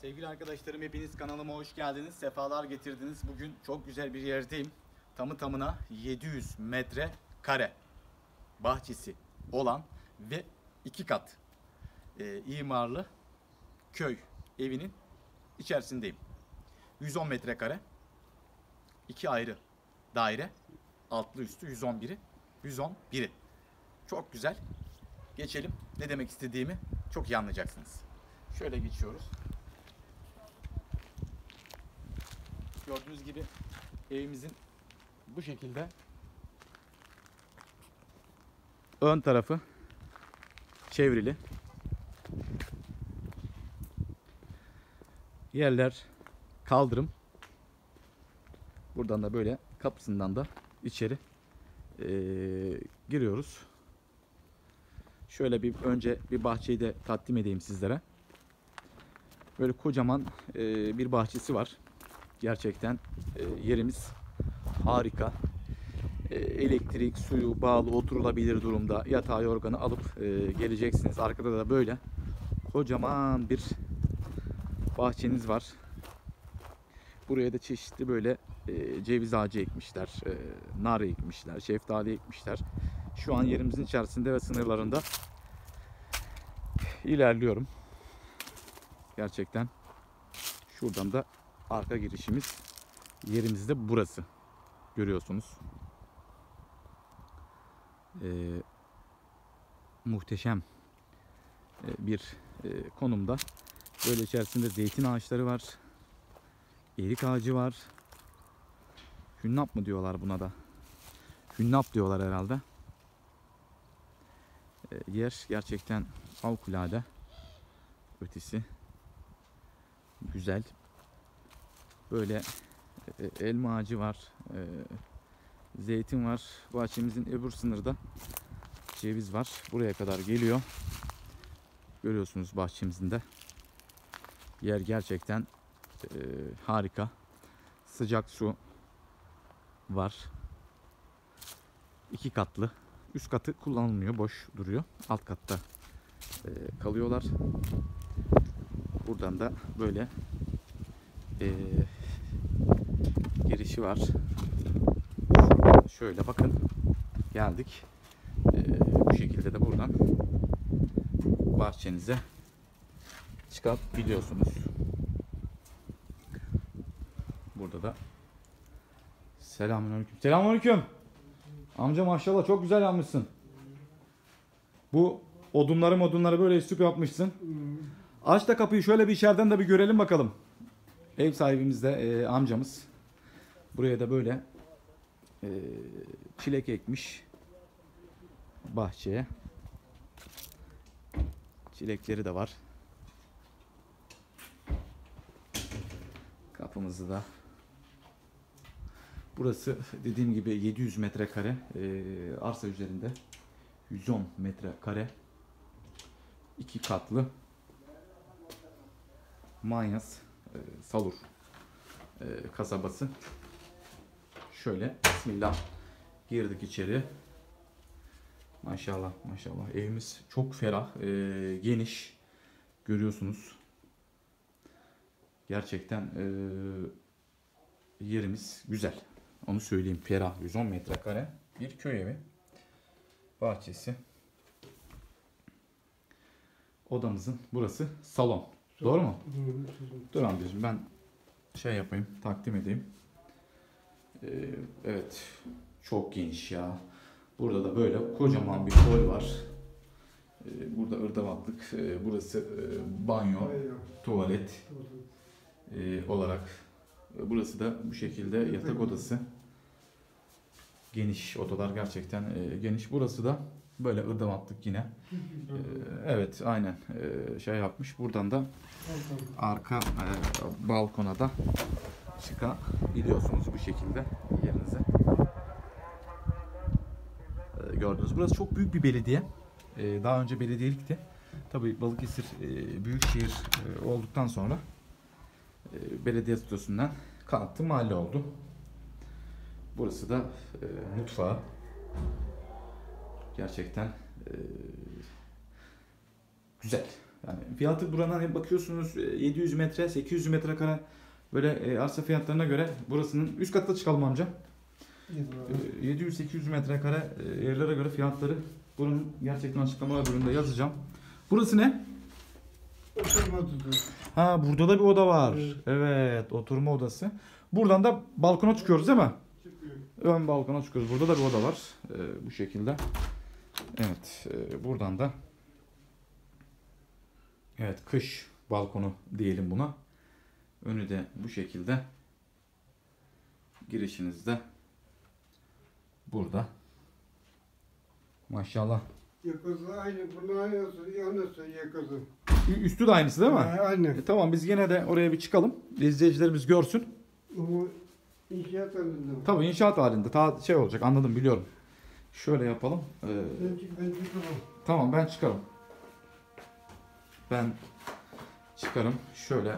Sevgili arkadaşlarım, hepiniz kanalıma hoş geldiniz. Sefalar getirdiniz. Bugün çok güzel bir yerdeyim. Tamı tamına 700 metre kare bahçesi olan ve 2 kat imarlı köy evinin içerisindeyim. 110 metrekare, 2 ayrı daire, altlı üstü 111'i. Çok güzel. Geçelim. Ne demek istediğimi çok iyi anlayacaksınız. Şöyle geçiyoruz. Gördüğünüz gibi evimizin bu şekilde ön tarafı çevrili. Yerler kaldırım. Buradan da böyle kapısından da içeri giriyoruz. Şöyle önce bir bahçeyi de takdim edeyim sizlere. Böyle kocaman bir bahçesi var. Gerçekten yerimiz harika. Elektrik, suyu bağlı, oturulabilir durumda. Yatağı, yorganı alıp geleceksiniz. Arkada da böyle kocaman bir bahçeniz var. Buraya da çeşitli böyle ceviz ağacı ekmişler, nar ekmişler, şeftali ekmişler. Şu an yerimizin içerisinde ve sınırlarında ilerliyorum. Gerçekten şuradan da arka girişimiz, yerimizde burası. Görüyorsunuz. Muhteşem bir konumda. Böyle içerisinde zeytin ağaçları var. Erik ağacı var. Hünnap mı diyorlar buna da? Hünnap diyorlar herhalde. Yer gerçekten harikulade. Ötesi güzel. Böyle elma ağacı var. Zeytin var. Bahçemizin öbür sınırda ceviz var. Buraya kadar geliyor. Görüyorsunuz bahçemizin de. Yer gerçekten harika. Sıcak su var. 2 katlı. Üst katı kullanılmıyor. Boş duruyor. Alt katta kalıyorlar. Buradan da böyle girişi var. Şöyle bakın. Geldik. Bu şekilde de buradan bahçenize çıkabiliyorsunuz. Burada da selamünaleyküm. Selamünaleyküm. Amca maşallah çok güzel yapmışsın. Bu odunları böyle üstüp yapmışsın. Aç da kapıyı, şöyle bir içeriden de bir görelim bakalım. Ev sahibimiz de amcamız. Buraya da böyle çilek ekmiş bahçeye. Çilekleri de var. Kapımızı da. Burası dediğim gibi 700 metrekare arsa üzerinde 110 metrekare 2 katlı Manyas Salur kasabası. Şöyle bismillah girdik içeri. Maşallah maşallah, evimiz çok ferah, geniş, görüyorsunuz. Gerçekten yerimiz güzel. Onu söyleyeyim. Ferah, 110 metrekare bir köy evi. Bahçesi. Odamızın burası salon. Doğru mu? Dur amcacığım, ben şey yapayım, takdim edeyim. Evet. Çok geniş ya. Burada da böyle kocaman bir hol var. Burada ırdavatlık. Burası banyo, tuvalet olarak. Burası da bu şekilde yatak odası. Geniş odalar gerçekten geniş. Burası da böyle ırdavatlık yine. Evet, aynen şey yapmış. Buradan da arka balkona da çıkabiliyorsunuz bu şekilde yerinize. Gördünüz. Burası çok büyük bir belediye. Daha önce belediyelikti. Tabii Balıkesir büyükşehir olduktan sonra belediye statüsünden kalktı, mahalle oldu. Burası da mutfağı. Gerçekten güzel. Yani fiyatı buranın hani bakıyorsunuz 700 metre, 800 metrekare böyle arsa fiyatlarına göre burasının üst katta çıkalım amca. 700-800 metrekare yerlere göre fiyatları bunun gerçekten açıklamalar bölümünde yazacağım. Burası ne? Oturma odası. Ha, burada da bir oda var. Evet. Evet, oturma odası. Buradan da balkona çıkıyoruz değil mi? Çıkıyor. Ön balkona çıkıyoruz. Burada da bir oda var. Bu şekilde. Evet, buradan da evet, kış balkonu diyelim buna. Önü de bu şekilde. Girişinizde burada. Maşallah. Yakası aynı. Bunun aynısı. Yanısı yakası. Üstü de aynısı değil mi? Aynı. Tamam, biz yine de oraya bir çıkalım. İzleyicilerimiz görsün. Bu inşaat halinde. Tabii inşaat halinde. Ta şey olacak, anladım, biliyorum. Şöyle yapalım. Ben çıkamam. Tamam, ben çıkarım. Ben çıkarım. Şöyle.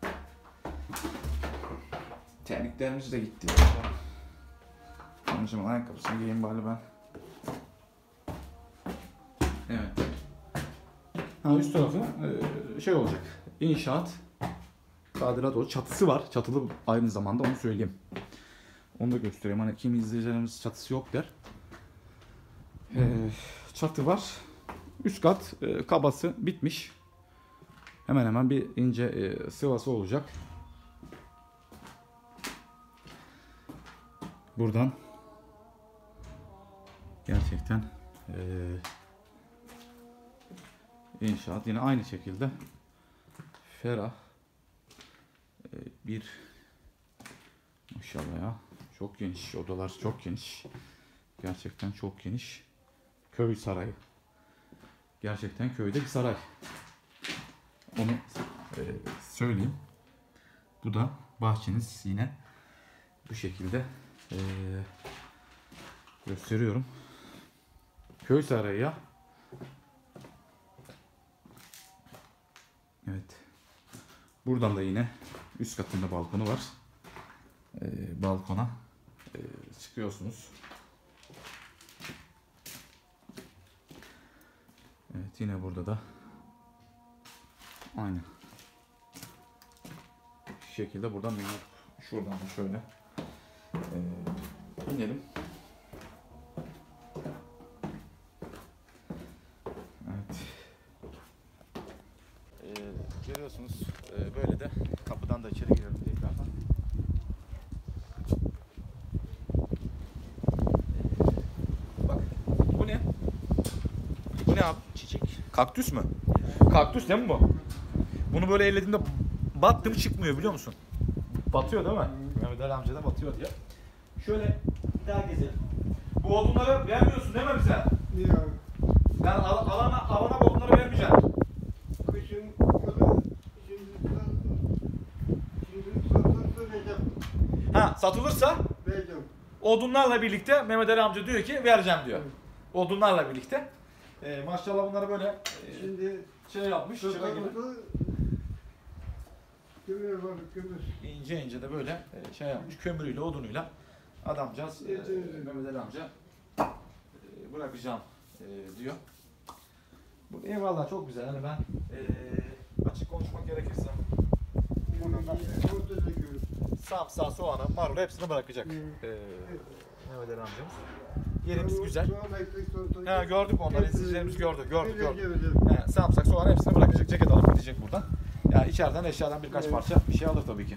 Terliklerimiz de gitti. Amcamın ayakkabısını giyeyim bari ben. Evet. Ha, üst tarafı şey olacak. İnşaat. Tadilat o. Çatısı var. Çatılı aynı zamanda, onu söyleyeyim. Onu da göstereyim. Hani kimi izleyicilerimiz çatısı yok der. Çatı var. Üst kat kabası bitmiş. Hemen hemen bir ince sıvası olacak. Buradan gerçekten inşaat yine aynı şekilde ferah bir, maşallah ya, çok geniş odalar, çok geniş, gerçekten çok geniş. Köy sarayı, gerçekten köyde bir saray, onu söyleyeyim. Bu da bahçeniz, yine bu şekilde gösteriyorum. Köy sarayı ya. Evet. Buradan da yine üst katında balkonu var. Balkona çıkıyorsunuz. Evet, yine burada da aynı şekilde buradan bir şuradan da şöyle inelim. Evet. Görüyorsunuz, böyle de kapıdan da içeri giriyorum tekrardan. Bak, bu ne? Bu ne abi? Çiçek. Kaktüs mü? Kaktüs değil mi bu? Bunu böyle ellediğimde battım, çıkmıyor, biliyor musun? Batıyor değil mi? Mehmet Ali amca da batıyor diye. Şöyle bir daha gezelim. Bu odunları vermiyorsun değil mi bize? Niye abi? Ben alana bu odunları vermeyeceğim. Kışın bunu şimdi satılırsa vereceğim. Ha, satılırsa Vereceğim. odunlarla birlikte Mehmet Ali amca diyor ki vereceğim diyor. Odunlarla birlikte. Maşallah bunları böyle Şimdi şey yapmış, çıra gibi. satılırsa kömür var, kömür. İnce ince de böyle şey yapmış, kömürüyle, odunuyla adamcağız Mehmet Ali amca bırakacağım diyor. Bu eyvallah, çok güzel. Hani ben açık konuşmak gerekirse Ortada kömür. samsa, soğanı, marulu hepsini bırakacak Mehmet Ali amcamız. Yerimiz güzel. Soğan ekmek, salatalık. Ha, gördük onları, izleyicilerimiz gördü. Evet. He, sarımsak, soğan hepsini bırakacak, ceket alıp gidecek buradan. Ya içeriden eşyadan birkaç parça bir şey alır tabii ki.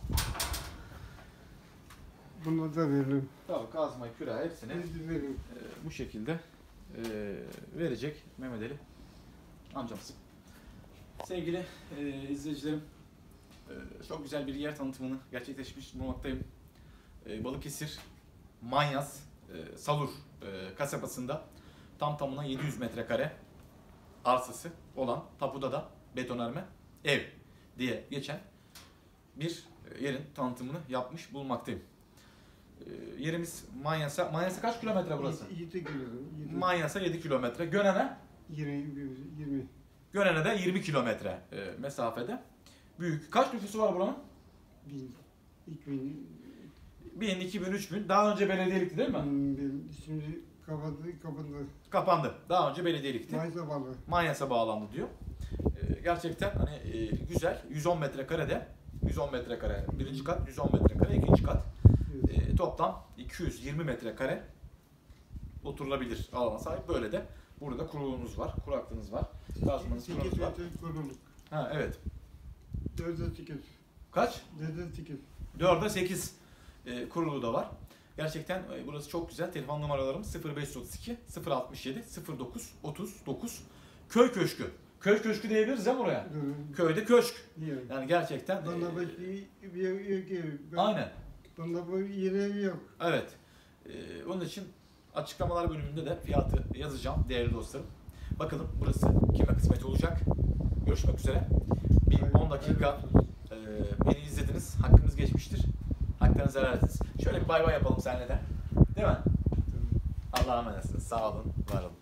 Bunu da veririm. Tabii kazmayı, küreği hepsini Veririm. bu şekilde verecek Mehmet Ali amcamız. Sevgili izleyicilerim, çok güzel bir yer tanıtımını gerçekleşmiş bulunmaktayım. Balıkesir Manyas Salur kasabasında tam tamına 700 metrekare arsası olan, tapuda da betonarme ev diye geçen bir yerin tanıtımını yapmış bulunmaktayım. Yerimiz Manyas'a kaç kilometre burası? 7 kilometre. Manyas'a 7 kilometre. Gönen'e? 20. Gönen'e de 20 kilometre mesafede. Büyük. Kaç nüfusu var buranın? 2000. 1000, 2000, 3000. Daha önce belediyelikti değil mi? Şimdi kapandı. Kapandı. Daha önce belediyelikti. Maysa balı. Manyas'a bağlandı diyor. Gerçekten hani güzel. 110 metrekarede 110 metrekare birinci kat, 110 metrekare ikinci kat. Toplam 220 metrekare oturulabilir alana sahip. Böyle de burada kuruluğunuz var, kuraklığınız var, gazmanız, fırınınız 8 var. metre kuruluk. Ha evet. 4'e 8. Kaç? 4'e 8. 4'e 8 kuruluğu da var. Gerçekten burası çok güzel. Telefon numaralarım 0532 067 09 39. Köy köşkü. Köy köşkü diyebiliriz ya buraya. Köyde köşk. Diyor. Yani gerçekten Bana bir yok ki. aynen. Bana bu yeri yok. Evet. Onun için açıklamalar bölümünde de fiyatı yazacağım değerli dostlarım. Bakalım burası kime kısmet olacak. Görüşmek üzere. Bir 10 dakika beni izlediniz. Hakkınız geçmiştir. Haklarınızı helal ediniz. Şöyle bir bay bay yapalım seninle de. Değil mi? Allah'a emanetsiniz. Sağ olun. Var olun.